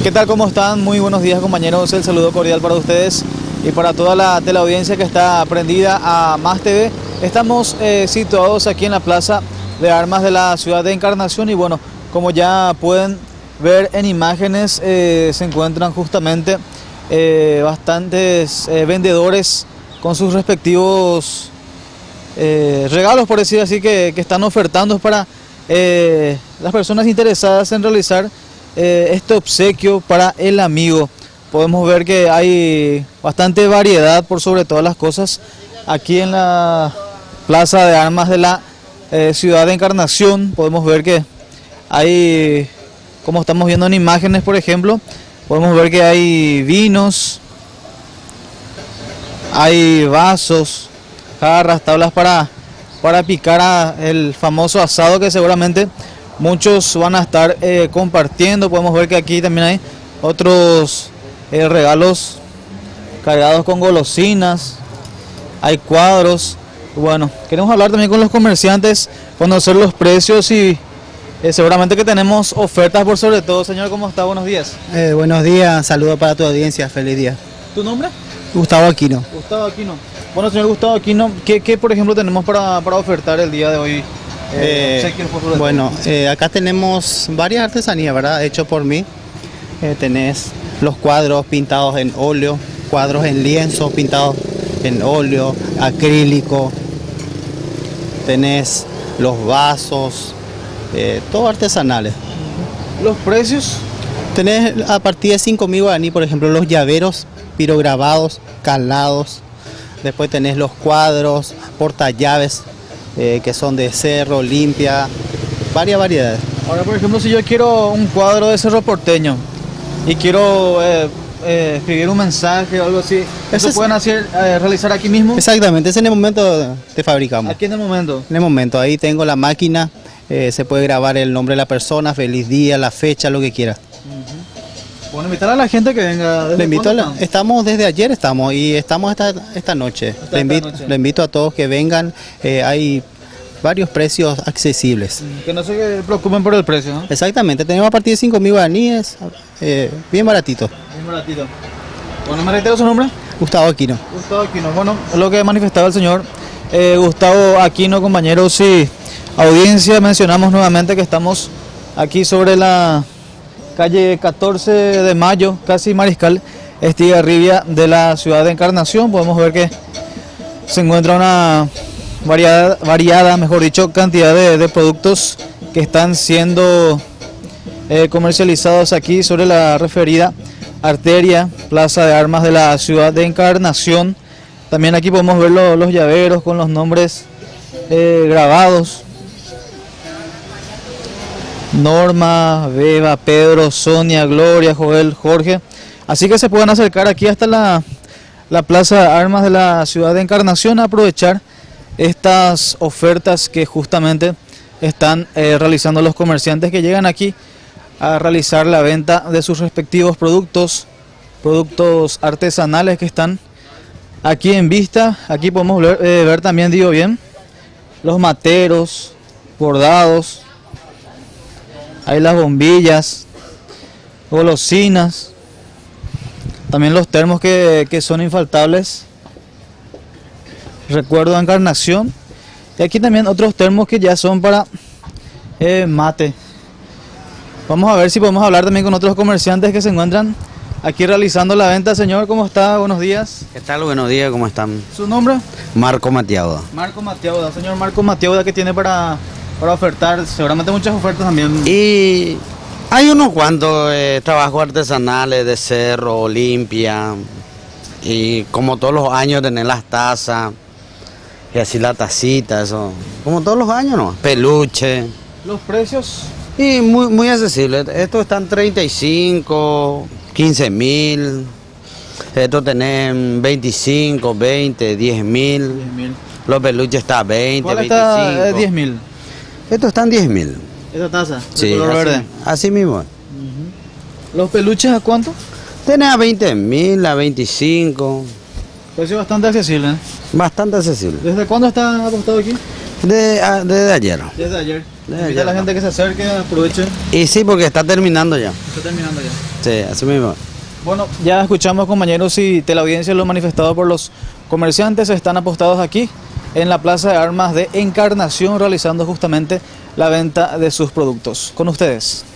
¿Qué tal? ¿Cómo están? Muy buenos días, compañeros. El saludo cordial para ustedes y para toda la teleaudiencia que está prendida a Más TV. Estamos situados aquí en la Plaza de Armas de la ciudad de Encarnación y bueno, como ya pueden ver en imágenes, se encuentran justamente bastantes vendedores con sus respectivos regalos, por decir así, que están ofertando para las personas interesadas en realizar este obsequio para el amigo. Podemos ver que hay bastante variedad por sobre todas las cosas aquí en la Plaza de Armas de la ciudad de Encarnación. Podemos ver que hay, como estamos viendo en imágenes, por ejemplo, podemos ver que hay vinos, hay vasos, jarras, tablas para picar el famoso asado que seguramente muchos van a estar compartiendo. Podemos ver que aquí también hay otros regalos cargados con golosinas, hay cuadros. Bueno, queremos hablar también con los comerciantes, conocer los precios y seguramente que tenemos ofertas por sobre todo. Señor, ¿cómo está? Buenos días. Buenos días, saludos para tu audiencia, feliz día. ¿Tu nombre? Gustavo Aquino. Gustavo Aquino. Bueno, señor Gustavo Aquino, ¿qué por ejemplo tenemos para ofertar el día de hoy? Bueno, acá tenemos varias artesanías, ¿verdad? Hecho por mí. Tenés los cuadros pintados en óleo, cuadros en lienzo pintados en óleo, acrílico. Tenés los vasos, todo artesanales. ¿Los precios? Tenés a partir de 5.000 guaraní, por ejemplo, los llaveros pirograbados, calados. Después tenés los cuadros, portallaves, que son de cerro, limpia, varias variedades. Ahora, por ejemplo, si yo quiero un cuadro de Cerro Porteño y quiero escribir un mensaje o algo así, ¿eso pueden realizar aquí mismo? Exactamente, es en el momento te fabricamos. ¿Aquí en el momento? En el momento, ahí tengo la máquina, se puede grabar el nombre de la persona, feliz día, la fecha, lo que quiera. Bueno, invitar a la gente que venga. Le invito estamos desde ayer y estamos esta noche. Le invito a todos que vengan. Hay varios precios accesibles. Que no se preocupen por el precio, ¿no? Exactamente, tenemos a partir de 5.000 guaraníes, bien baratito. Bien baratito. Bueno, ¿me reitero su nombre? Gustavo Aquino. Gustavo Aquino. Bueno, lo que manifestaba el señor Gustavo Aquino, compañeros y audiencia. Mencionamos nuevamente que estamos aquí sobre la calle 14 de Mayo, casi Mariscal Estigarribia de la ciudad de Encarnación. Podemos ver que se encuentra una variada, mejor dicho, cantidad de productos que están siendo comercializados aquí sobre la referida arteria Plaza de Armas de la ciudad de Encarnación. También aquí podemos ver los llaveros con los nombres grabados. Norma, Beba, Pedro, Sonia, Gloria, Joel, Jorge. Así que se pueden acercar aquí hasta la Plaza de Armas de la ciudad de Encarnación a aprovechar estas ofertas que justamente están realizando los comerciantes que llegan aquí a realizar la venta de sus respectivos productos artesanales que están aquí en vista. Aquí podemos ver también, digo bien, los materos, bordados. Hay las bombillas, golosinas, también los termos que son infaltables. Recuerdo de Encarnación. Y aquí también otros termos que ya son para mate. Vamos a ver si podemos hablar también con otros comerciantes que se encuentran aquí realizando la venta. Señor, ¿cómo está? Buenos días. ¿Qué tal? Buenos días, ¿cómo están? ¿Su nombre? Marco Matiauda. Marco Matiauda. Señor Marco Matiauda, ¿qué tiene para ofertar? Seguramente muchas ofertas también. Y hay unos cuantos trabajos artesanales de cerro, limpia, y como todos los años tener las tazas, y así la tacita, eso, como todos los años, ¿no? Peluche. ¿Los precios? Y muy accesible. Estos están 35, 15.000. Estos tienen 25, 20, 10.000. Los peluches están 20, ¿Cuál 25. está 10.000? Estos están 10.000. ¿Esta taza? Sí, de color verde. Así mismo. ¿Los peluches a cuánto? Tenés a 20.000, a 25. Precio bastante accesible, ¿eh? Bastante accesible. ¿Desde cuándo está apostado aquí? Desde ayer. Desde ayer. Invita a la gente que se acerque, aproveche. Y sí, porque está terminando ya. Está terminando ya. Sí, así mismo. Bueno, ya escuchamos, compañeros, y teleaudiencia lo manifestado por los comerciantes. Están apostados aquí en la Plaza de Armas de Encarnación realizando justamente la venta de sus productos. Con ustedes.